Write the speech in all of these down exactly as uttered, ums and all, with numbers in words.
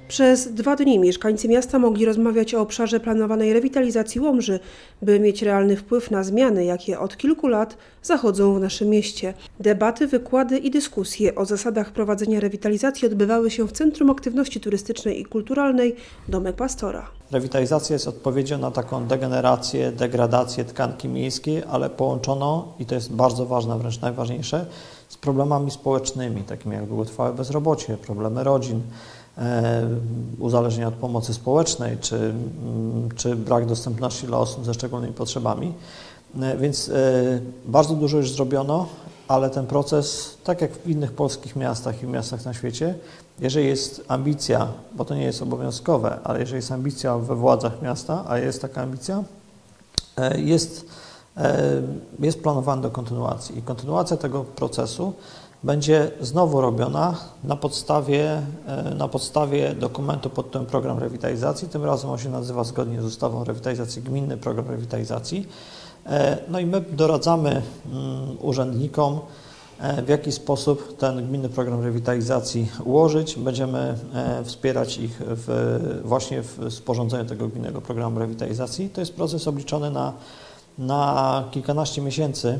Przez dwa dni mieszkańcy miasta mogli rozmawiać o obszarze planowanej rewitalizacji Łomży, by mieć realny wpływ na zmiany, jakie od kilku lat zachodzą w naszym mieście. Debaty, wykłady i dyskusje o zasadach prowadzenia rewitalizacji odbywały się w Centrum Aktywności Turystycznej i Kulturalnej Domek Pastora. Rewitalizacja jest odpowiedzią na taką degenerację, degradację tkanki miejskiej, ale połączoną, i to jest bardzo ważne, wręcz najważniejsze, z problemami społecznymi, takimi jak długotrwałe bezrobocie, problemy rodzin, uzależnienia od pomocy społecznej, czy, czy brak dostępności dla osób ze szczególnymi potrzebami. Więc bardzo dużo już zrobiono, ale ten proces, tak jak w innych polskich miastach i miastach na świecie, jeżeli jest ambicja, bo to nie jest obowiązkowe, ale jeżeli jest ambicja we władzach miasta, a jest taka ambicja, jest, jest planowany do kontynuacji. I kontynuacja tego procesu będzie znowu robiona na podstawie, na podstawie dokumentu pod tytułem Program Rewitalizacji. Tym razem on się nazywa zgodnie z ustawą o rewitalizacji Gminny Program Rewitalizacji. No i my doradzamy urzędnikom, w jaki sposób ten Gminny Program Rewitalizacji ułożyć. Będziemy wspierać ich w, właśnie w sporządzeniu tego Gminnego Programu Rewitalizacji. To jest proces obliczony na na kilkanaście miesięcy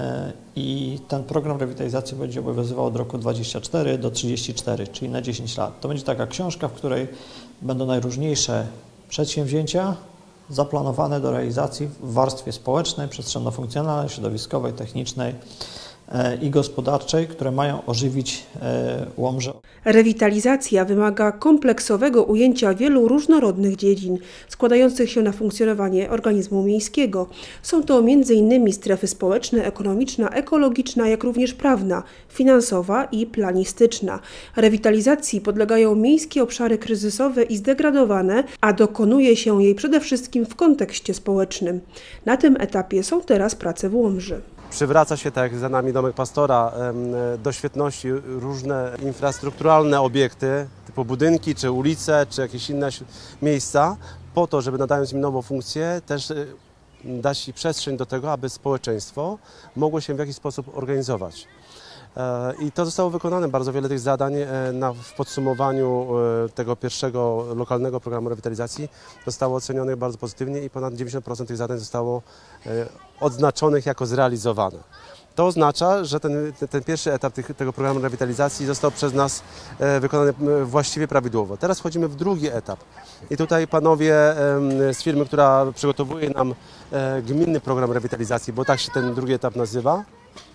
i ten program rewitalizacji będzie obowiązywał od roku dwudziestego czwartego do trzydziestego czwartego, czyli na dziesięć lat. To będzie taka książka, w której będą najróżniejsze przedsięwzięcia zaplanowane do realizacji w warstwie społecznej, przestrzenno-funkcjonalnej, środowiskowej, technicznej i gospodarczej, które mają ożywić Łomżę. Rewitalizacja wymaga kompleksowego ujęcia wielu różnorodnych dziedzin składających się na funkcjonowanie organizmu miejskiego. Są to między innymi strefy społeczne, ekonomiczna, ekologiczna, jak również prawna, finansowa i planistyczna. Rewitalizacji podlegają miejskie obszary kryzysowe i zdegradowane, a dokonuje się jej przede wszystkim w kontekście społecznym. Na tym etapie są teraz prace w Łomży. Przywraca się, tak jak za nami Domek Pastora, do świetności różne infrastrukturalne obiekty, typu budynki, czy ulice, czy jakieś inne miejsca, po to, żeby nadając im nową funkcję, też dać przestrzeń do tego, aby społeczeństwo mogło się w jakiś sposób organizować. I to zostało wykonane, bardzo wiele tych zadań na, w podsumowaniu tego pierwszego lokalnego programu rewitalizacji zostało ocenionych bardzo pozytywnie i ponad dziewięćdziesiąt procent tych zadań zostało odznaczonych jako zrealizowane. To oznacza, że ten, ten pierwszy etap tych, tego programu rewitalizacji został przez nas wykonany właściwie prawidłowo. Teraz wchodzimy w drugi etap i tutaj panowie z firmy, która przygotowuje nam gminny program rewitalizacji, bo tak się ten drugi etap nazywa,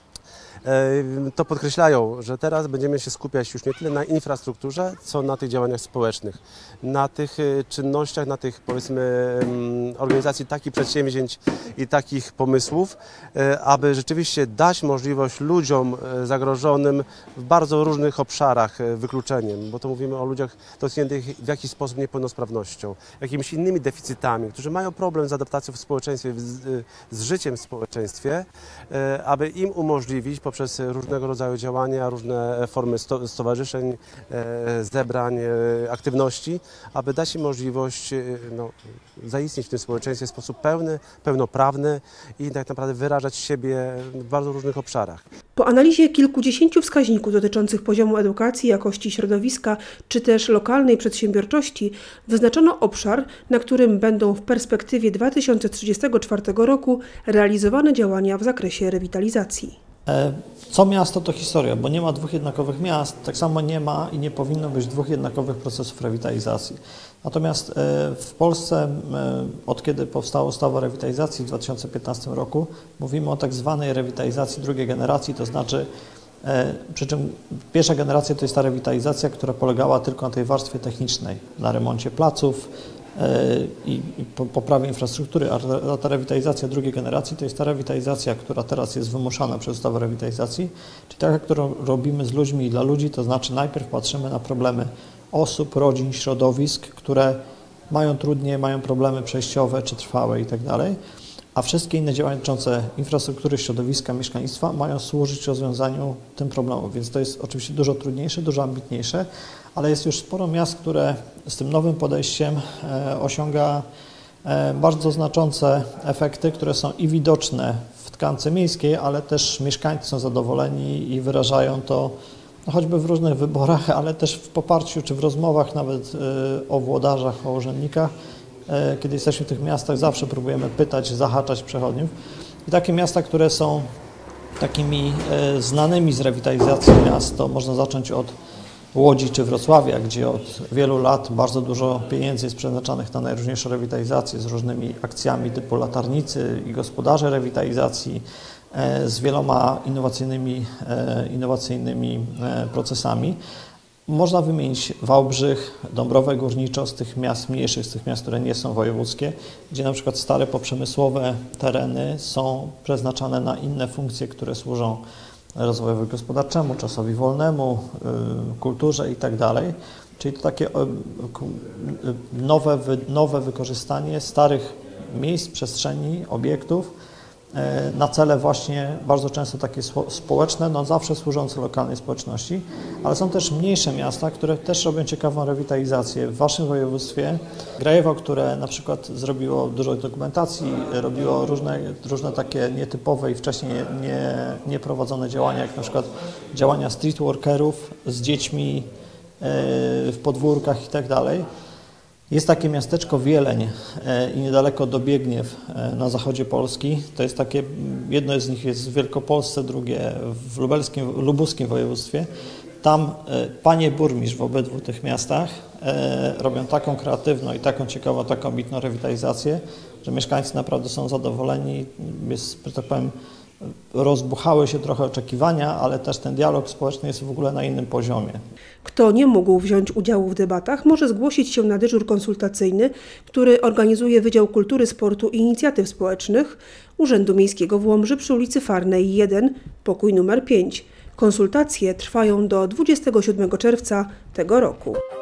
to podkreślają, że teraz będziemy się skupiać już nie tyle na infrastrukturze, co na tych działaniach społecznych, na tych czynnościach, na tych, powiedzmy, organizacji takich przedsięwzięć i takich pomysłów, aby rzeczywiście dać możliwość ludziom zagrożonym w bardzo różnych obszarach wykluczeniem, bo to mówimy o ludziach dotkniętych w jakiś sposób niepełnosprawnością, jakimiś innymi deficytami, którzy mają problem z adaptacją w społeczeństwie, z, z życiem w społeczeństwie, aby im umożliwić poprzez różnego rodzaju działania, różne formy stowarzyszeń, zebrań, aktywności, aby dać im możliwość no, zaistnieć w tym społeczeństwie w sposób pełny, pełnoprawny i tak naprawdę wyrażać siebie w bardzo różnych obszarach. Po analizie kilkudziesięciu wskaźników dotyczących poziomu edukacji, jakości środowiska czy też lokalnej przedsiębiorczości wyznaczono obszar, na którym będą w perspektywie dwa tysiące trzydziestego czwartego roku realizowane działania w zakresie rewitalizacji. Co miasto to historia, bo nie ma dwóch jednakowych miast, tak samo nie ma i nie powinno być dwóch jednakowych procesów rewitalizacji. Natomiast w Polsce, od kiedy powstała ustawa o rewitalizacji w dwa tysiące piętnastym roku, mówimy o tak zwanej rewitalizacji drugiej generacji, to znaczy, przy czym pierwsza generacja to jest ta rewitalizacja, która polegała tylko na tej warstwie technicznej, na remoncie placów i poprawie infrastruktury, a ta rewitalizacja drugiej generacji to jest ta rewitalizacja, która teraz jest wymuszana przez ustawę o rewitalizacji, czyli taka, którą robimy z ludźmi i dla ludzi, to znaczy najpierw patrzymy na problemy osób, rodzin, środowisk, które mają trudniej, mają problemy przejściowe czy trwałe i tak dalej, a wszystkie inne działania dotyczące infrastruktury, środowiska, mieszkalnictwa mają służyć rozwiązaniu tym problemów, więc to jest oczywiście dużo trudniejsze, dużo ambitniejsze, ale jest już sporo miast, które z tym nowym podejściem osiąga bardzo znaczące efekty, które są i widoczne w tkance miejskiej, ale też mieszkańcy są zadowoleni i wyrażają to no choćby w różnych wyborach, ale też w poparciu czy w rozmowach nawet o włodarzach, o urzędnikach. Kiedy jesteśmy w tych miastach, zawsze próbujemy pytać, zahaczać przechodniów. I takie miasta, które są takimi znanymi z rewitalizacji miast, to można zacząć od Łodzi czy Wrocławia, gdzie od wielu lat bardzo dużo pieniędzy jest przeznaczanych na najróżniejsze rewitalizacje z różnymi akcjami typu latarnicy i gospodarze rewitalizacji, z wieloma innowacyjnymi, innowacyjnymi procesami. Można wymienić Wałbrzych, Dąbrowę Górniczą z tych miast mniejszych, z tych miast, które nie są wojewódzkie, gdzie na przykład stare poprzemysłowe tereny są przeznaczane na inne funkcje, które służą rozwojowi gospodarczemu, czasowi wolnemu, kulturze i tak dalej. Czyli to takie nowe, nowe wykorzystanie starych miejsc, przestrzeni, obiektów na cele właśnie bardzo często takie społeczne, no zawsze służące lokalnej społeczności, ale są też mniejsze miasta, które też robią ciekawą rewitalizację. W waszym województwie Grajewo, które na przykład zrobiło dużo dokumentacji, robiło różne, różne takie nietypowe i wcześniej nie, nieprowadzone działania, jak na przykład działania streetworkerów z dziećmi w podwórkach i tak dalej. Jest takie miasteczko Wieleń i niedaleko Dobiegniew na zachodzie Polski. To jest takie, jedno z nich jest w Wielkopolsce, drugie w lubelskim, lubuskim województwie. Tam panie burmistrz w obydwu tych miastach robią taką kreatywną i taką ciekawą, taką ambitną rewitalizację, że mieszkańcy naprawdę są zadowoleni. Jest, że tak powiem, rozbuchały się trochę oczekiwania, ale też ten dialog społeczny jest w ogóle na innym poziomie. Kto nie mógł wziąć udziału w debatach, może zgłosić się na dyżur konsultacyjny, który organizuje Wydział Kultury, Sportu i Inicjatyw Społecznych Urzędu Miejskiego w Łomży przy ulicy Farnej jeden, pokój numer pięć. Konsultacje trwają do dwudziestego siódmego czerwca tego roku.